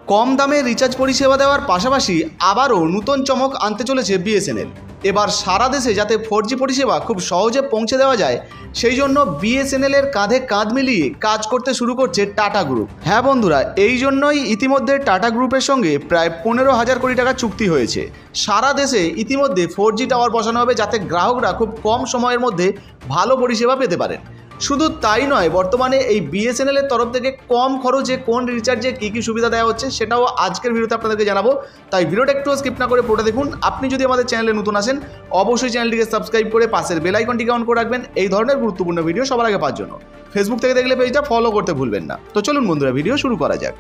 কম দামে রিচার্জ পরিষেবা দেওয়ার পাশাপাশি আবারও নতুন চমক আনতে চলেছে বিএসএনএল। এবার সারা দেশে যাতে 4G পরিষেবা খুব সহজে পৌঁছে দেওয়া যায় সেই জন্য বিএসএনএলের কাঁধে কাঁধ মিলিয়ে কাজ করতে শুরু করছে টাটা গ্রুপ। হ্যাঁ বন্ধুরা, এই জন্যই ইতিমধ্যে টাটা গ্রুপের সঙ্গে প্রায় 15,000 কোটি টাকা চুক্তি হয়েছে। সারা দেশে ইতিমধ্যে 4G টাওয়ার বসানো হবে যাতে গ্রাহকরা খুব কম সময়ের মধ্যে ভালো পরিষেবা পেতে পারেন। শুধু তাই নয়, বর্তমানে এই বিএসএনএলের তরফ থেকে কম খরচে কোন রিচার্জে কী কী সুবিধা দেওয়া হচ্ছে সেটাও আজকের ভিডিওতে আপনাদেরকে জানাবো। তাই ভিডিওটা একটু স্কিপ না করে পুরোটা দেখুন। আপনি যদি আমাদের চ্যানেলে নতুন আসেন অবশ্যই চ্যানেলটিকে সাবস্ক্রাইব করে পাশের বেল আইকনটিকে অন করে রাখবেন এই ধরনের গুরুত্বপূর্ণ ভিডিও সবার আগে পাওয়ার জন্য। ফেসবুক থেকে দেখলে পেজটা ফলো করতে ভুলবেন না। তো চলুন বন্ধুরা, ভিডিও শুরু করা যাক।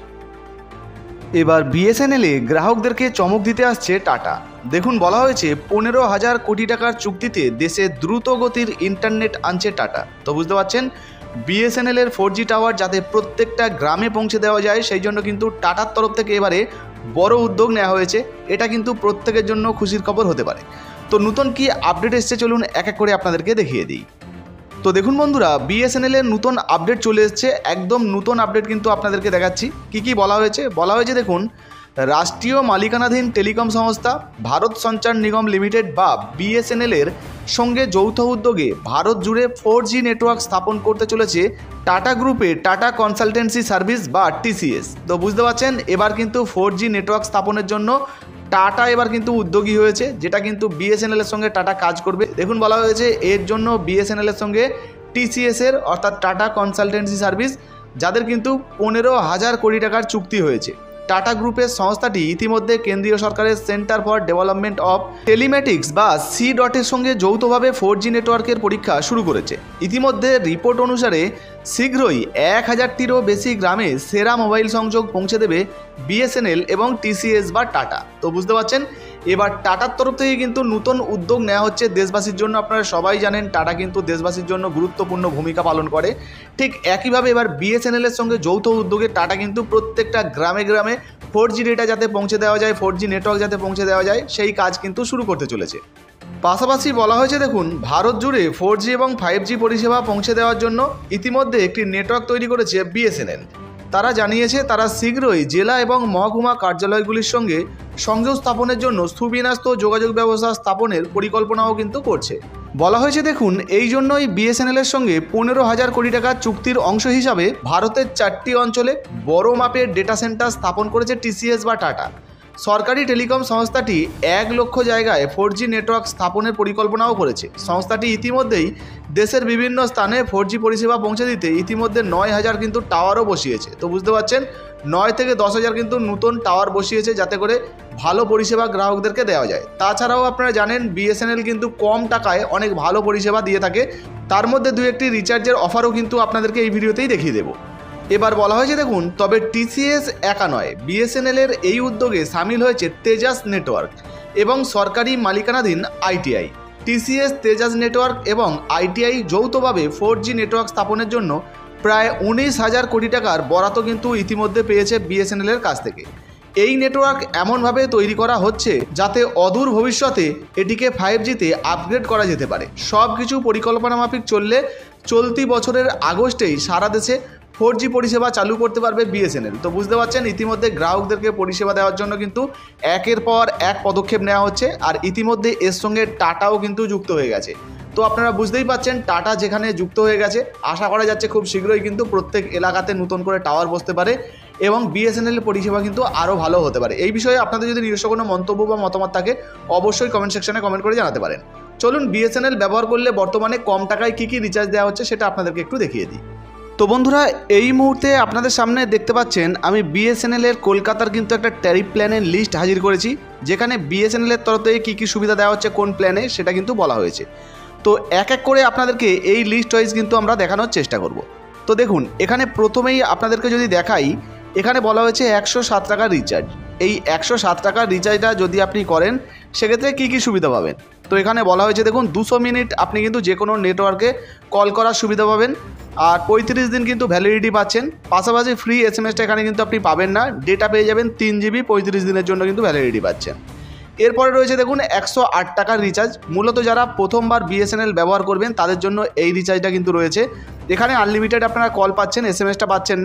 এবার বিএসএনএলে গ্রাহকদেরকে চমক দিতে আসছে টাটা। দেখুন, বলা হয়েছে 15,000 কোটি টাকার চুক্তিতে দেশে দ্রুত গতির ইন্টারনেট আনছে টাটা। তো বুঝতে পারছেন, বিএসএনএলের 4G টাওয়ার যাতে প্রত্যেকটা গ্রামে পৌঁছে দেওয়া যায় সেই জন্য কিন্তু টাটার তরফ থেকে এবারে বড় উদ্যোগ নেওয়া হয়েছে। এটা কিন্তু প্রত্যেকের জন্য খুশির খবর হতে পারে। তো নতুন কি আপডেট এসছে চলুন এক এক করে আপনাদেরকে দেখিয়ে দিই। তো দেখুন বন্ধুরা, বিএসএনএলের নতুন আপডেট চলে এসছে, একদম নতুন আপডেট কিন্তু আপনাদেরকে দেখাচ্ছি। কি বলা হয়েছে দেখুন, রাষ্ট্রীয় মালিকানাধীন টেলিকম সংস্থা ভারত সঞ্চার নিগম লিমিটেড বা বিএসএনএলের সঙ্গে যৌথ উদ্যোগে ভারত জুড়ে 4G নেটওয়ার্ক স্থাপন করতে চলেছে টাটা গ্রুপে টাটা কনসালটেন্সি সার্ভিস বা টিসিএস। তো বুঝতে পারছেন, এবার কিন্তু 4G নেটওয়ার্ক স্থাপনের জন্য টাটা এবার কিন্তু উদ্যোগী হয়েছে, যেটা কিন্তু বিএসএনএলের সঙ্গে টাটা কাজ করবে। দেখুন, বলা হয়েছে এর জন্য বিএসএনএলের সঙ্গে টিসিএসের অর্থাৎ টাটা কনসালটেন্সি সার্ভিস, যাদের কিন্তু 15,000 কোটি টাকার চুক্তি হয়েছে। টাটা গ্রুপের সংস্থাটি ইতিমধ্যে কেন্দ্রীয় সরকারের Centre for Development of Telematics বা সি.এর সঙ্গে যৌথভাবে 4G নেটওয়ার্কের পরীক্ষা শুরু করেছে। ইতিমধ্যে রিপোর্ট অনুসারে শীঘ্রই 1000টিরও বেশি গ্রামে সেরা মোবাইল সংযোগ পৌঁছে দেবে বিএসএনএল এবং টিসিএস বা টাটা। তো বুঝতে পারছেন, এবার টাটার তরফ থেকে কিন্তু নতুন উদ্যোগ নেওয়া হচ্ছে দেশবাসীর জন্য। আপনারা সবাই জানেন টাটা কিন্তু দেশবাসীর জন্য গুরুত্বপূর্ণ ভূমিকা পালন করে। ঠিক একইভাবে এবার বিএসএনএলের সঙ্গে যৌথ উদ্যোগে টাটা কিন্তু প্রত্যেকটা গ্রামে গ্রামে 4G ডেটা যাতে পৌঁছে দেওয়া যায়, 4G নেটওয়ার্ক যাতে পৌঁছে দেওয়া যায় সেই কাজ কিন্তু শুরু করতে চলেছে। পাশাপাশি বলা হয়েছে দেখুন, ভারত জুড়ে 4G এবং 5G পরিষেবা পৌঁছে দেওয়ার জন্য ইতিমধ্যে একটি নেটওয়ার্ক তৈরি করেছে বিএসএনএল। তারা জানিয়েছে তারা শীঘ্রই জেলা এবং মহকুমা কার্যালয়গুলির সঙ্গে সংযোগ স্থাপনের জন্য সুবিন্যস্ত যোগাযোগ ব্যবস্থা স্থাপনের পরিকল্পনাও কিন্তু করছে। বলা হয়েছে দেখুন, এই জন্যই বিএসএনএলের সঙ্গে 15,000 কোটি টাকার চুক্তির অংশ হিসাবে ভারতের 4টি অঞ্চলে বড় মাপের ডেটা সেন্টার স্থাপন করেছে টিসিএস বা টাটা। সরকারি টেলিকম সংস্থাটি 1 লক্ষ জায়গায় 4G নেটওয়ার্ক স্থাপনের পরিকল্পনাও করেছে। সংস্থাটি ইতিমধ্যেই দেশের বিভিন্ন স্থানে 4G পরিষেবা পৌঁছে দিতে ইতিমধ্যে 9,000 কিন্তু টাওয়ারও বসিয়েছে। তো বুঝতে পারছেন, 9 থেকে 10,000 কিন্তু নতুন টাওয়ার বসিয়েছে যাতে করে ভালো পরিষেবা গ্রাহকদেরকে দেওয়া যায়। তাছাড়াও আপনারা জানেন বিএসএনএল কিন্তু কম টাকায় অনেক ভালো পরিষেবা দিয়ে থাকে। তার মধ্যে 2-1টি রিচার্জের অফারও কিন্তু আপনাদেরকে এই ভিডিওতেই দেখিয়ে দেবো। এবার বলা হয়েছে দেখুন, তবে টিসিএস একা নয়, বিএসএনএলের এই উদ্যোগে সামিল হয়েছে তেজাস নেটওয়ার্ক এবং সরকারি মালিকানাধীন আইটিআই। টিসিএস, তেজাস নেটওয়ার্ক এবং আইটিআই যৌথভাবে 4G নেটওয়ার্ক স্থাপনের জন্য প্রায় 19,000 কোটি টাকার বরাদ্দ কিন্তু ইতিমধ্যে পেয়েছে বিএসএনএলের কাছ থেকে। এই নেটওয়ার্ক এমনভাবে তৈরি করা হচ্ছে যাতে অদূর ভবিষ্যতে এটিকে 5Gতে আপগ্রেড করা যেতে পারে। সব কিছু পরিকল্পনা মাফিক চললে চলতি বছরের আগস্টেই সারা দেশে 4G পরিষেবা চালু করতে পারবে বিএসএনএল। তো বুঝতে পারছেন, ইতিমধ্যে গ্রাহকদেরকে পরিষেবা দেওয়ার জন্য কিন্তু একের পর এক পদক্ষেপ নেওয়া হচ্ছে। আর ইতিমধ্যে এর সঙ্গে টাটাও কিন্তু যুক্ত হয়ে গেছে। তো আপনারা বুঝতেই পাচ্ছেন, টাটা যেখানে যুক্ত হয়ে গেছে, আশা করা যাচ্ছে খুব শীঘ্রই কিন্তু প্রত্যেক এলাকাতে নতুন করে টাওয়ার বসতে পারে এবং বিএসএনএল পরিষেবা কিন্তু আরও ভালো হতে পারে। এই বিষয়ে আপনাদের যদি নিজস্ব কোনো মন্তব্য বা মতামত থাকে অবশ্যই কমেন্ট সেকশনে কমেন্ট করে জানাতে পারেন। চলুন বিএসএনএল ব্যবহার করলে বর্তমানে কম টাকায় কী রিচার্জ দেওয়া হচ্ছে সেটা আপনাদেরকে একটু দেখিয়ে দিই। তো বন্ধুরা, এই মুহূর্তে আপনাদের সামনে দেখতে পাচ্ছেন আমি বিএসএনএলের কলকাতার কিন্তু একটা ট্যারিফ প্ল্যানের লিস্ট হাজির করেছি, যেখানে বিএসএনএলের তরফ থেকে কী সুবিধা দেওয়া হচ্ছে কোন প্ল্যানে সেটা কিন্তু বলা হয়েছে। তো এক এক করে আপনাদেরকে এই লিস্ট ওয়াইজ কিন্তু আমরা দেখানোর চেষ্টা করব। তো দেখুন, এখানে প্রথমেই আপনাদেরকে যদি দেখাই, এখানে বলা হয়েছে 107 টাকার রিচার্জ। এই 107 টাকার রিচার্জটা যদি আপনি করেন সেক্ষেত্রে কী সুবিধা পাবেন। তো এখানে বলা হয়েছে দেখুন, 200 মিনিট আপনি কিন্তু যে কোনো নেটওয়ার্কে কল করার সুবিধা পাবেন আর 35 দিন কিন্তু ভ্যালিডিটি পাচ্ছেন। পাশাপাশি ফ্রি এসএমএসটা এখানে কিন্তু আপনি পাবেন না, ডেটা পেয়ে যাবেন 3 GB 35 দিনের জন্য কিন্তু ভ্যালিডিটি পাচ্ছেন। এরপরে রয়েছে দেখুন 108 টাকার রিচার্জ। মূলত যারা প্রথমবার বিএসএনএল ব্যবহার করবেন তাদের জন্য এই রিচার্জটা কিন্তু রয়েছে। এখানে আনলিমিটেড আপনারা কল পাচ্ছেন, এসএমএসটা পাচ্ছেন না।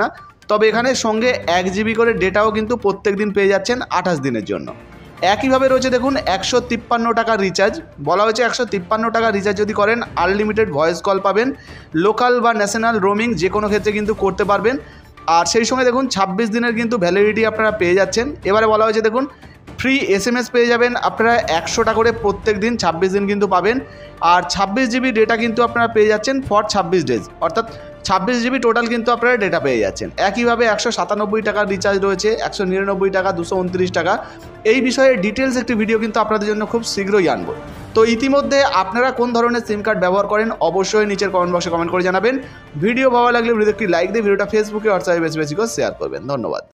তবে এখানে সঙ্গে 1 জিবি করে ডেটাও কিন্তু প্রত্যেক দিন পেয়ে যাচ্ছেন 28 দিনের জন্য। একইভাবে রয়েছে দেখুন 153 টাকার রিচার্জ, বলা হয়েছে 153 টাকার রিচার্জ যদি করেন আনলিমিটেড ভয়েস কল পাবেন, লোকাল বা ন্যাশনাল রোমিং যে কোনো ক্ষেত্রে কিন্তু করতে পারবেন। আর সেই সঙ্গে দেখুন 26 দিনের কিন্তু ভ্যালিডিটি আপনারা পেয়ে যাচ্ছেন। এবারে বলা হয়েছে দেখুন ফ্রি SMS পেয়ে যাবেন আপনারা 100 টাকা করে প্রত্যেক দিন, 26 দিন কিন্তু পাবেন। আর 26 জিবি ডেটা কিন্তু আপনারা পেয়ে যাচ্ছেন ফর 26 ডেজ, অর্থাৎ 26 জিবি টোটাল কিন্তু আপনারা ডেটা পেয়ে যাচ্ছেন। একইভাবে 197 টাকার রিচার্জ রয়েছে, 199 টাকা, 229 টাকা। এই বিষয়ে ডিটেলস একটি ভিডিও কিন্তু আপনাদের জন্য খুব শীঘ্রই আনবো। তো ইতিমধ্যে আপনারা কোন ধরনের সিম কার্ড ব্যবহার করেন অবশ্যই নিচের কমেন্ট বক্সে কমেন্ট করে জানাবেন। ভিডিও ভালো লাগলে ভিডিওতে একটি লাইক দিয়ে ভিডিওটা ফেসবুকে হোয়াটসঅ্যাপে বেশি বেশি করে শেয়ার করবেন। ধন্যবাদ।